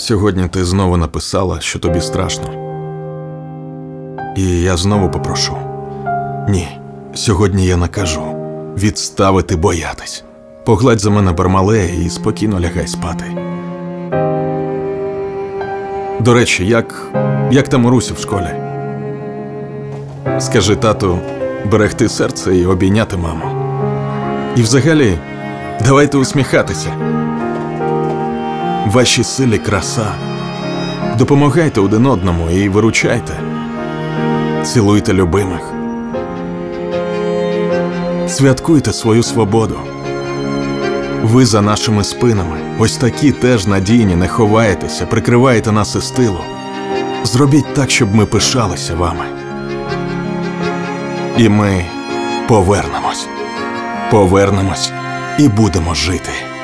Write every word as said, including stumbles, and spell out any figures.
Сьогодні ти знову написала, що тобі страшно. І я знову попрошу. Ні, сьогодні я накажу відставити боятись. Погладь за мене Бармалея і спокійно лягай спати. До речі, як, як там Урусі в школі? Скажи тату берегти серце і обійняти маму. І взагалі, давайте усміхатися. В вашій силі краса. Допомагайте один одному і виручайте. Цілуйте любимих. Святкуйте свою свободу. Ви за нашими спинами, ось такі теж надійні, не ховаєтеся, прикриваєте нас із тилу. Зробіть так, щоб ми пишалися вами. І ми повернемось. Повернемось і будемо жити.